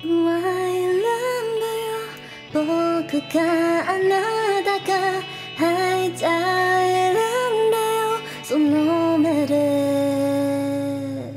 選ぶよ僕かあなたかはいじゃあ選んでよその目で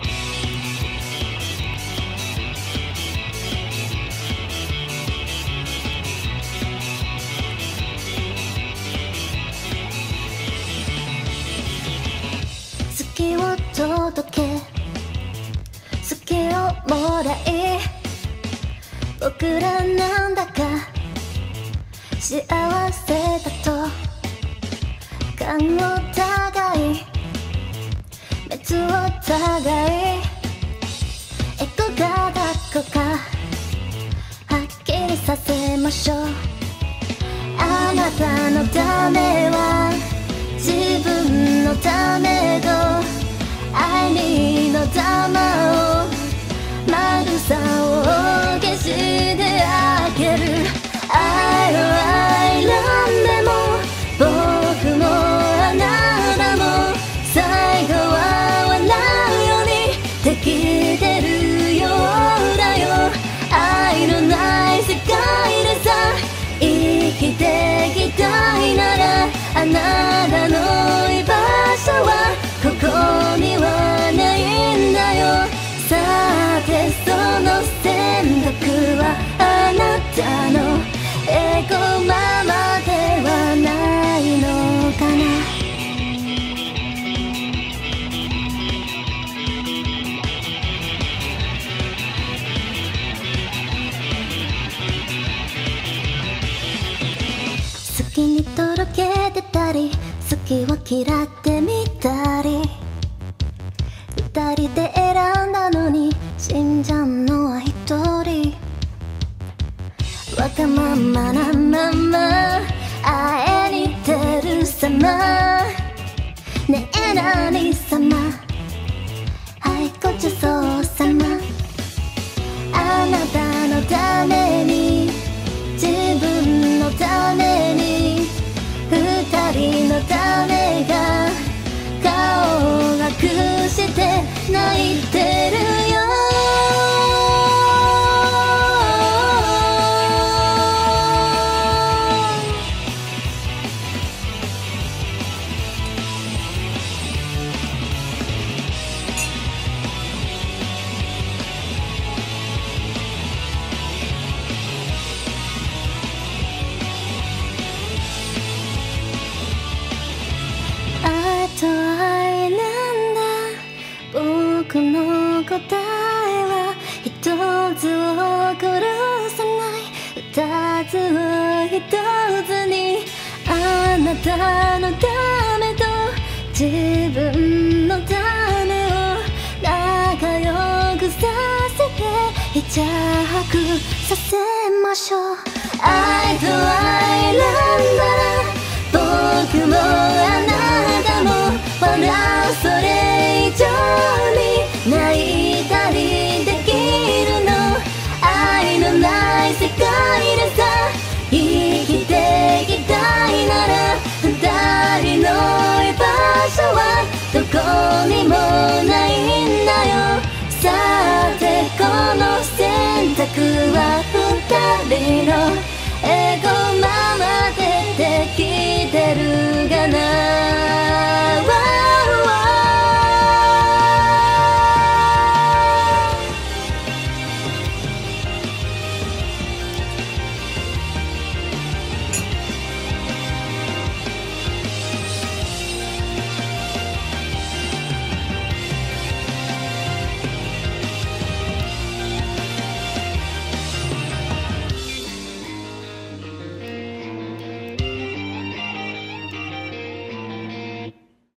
好きを届け好きをもらい僕らなんだか幸せだと感を互い熱を互いエゴが抱っこかはっきりさせましょうあなたのためは自分のためと愛にの玉を丸さを消してあげる愛を愛なんでも僕もあなたも最後は笑うようにできてるようだよ愛のない世界でさ生きていきたいならあなたの居場所はここにはないんだよさてその選択はあなたのエゴママではないのかな好きに届けてたり好きを嫌ってみたり二人で選んだのに死んじゃうのは一人わがままなまま会えに出る様ねえ何様はいごちそうさまあなたのために自分のために二人のためが顔を隠して泣いてるよ愛と愛なんだ僕の答えは一つを殺さない二つを一つにあなたのためと自分のためを仲良くさせて癒着させましょう愛と愛なんだら僕もあなたも笑うそれ以上に泣いたりできるの愛のない世界でさ生きていきたいなら二人の居場所はどこにもないんだよさてこの選択は二人の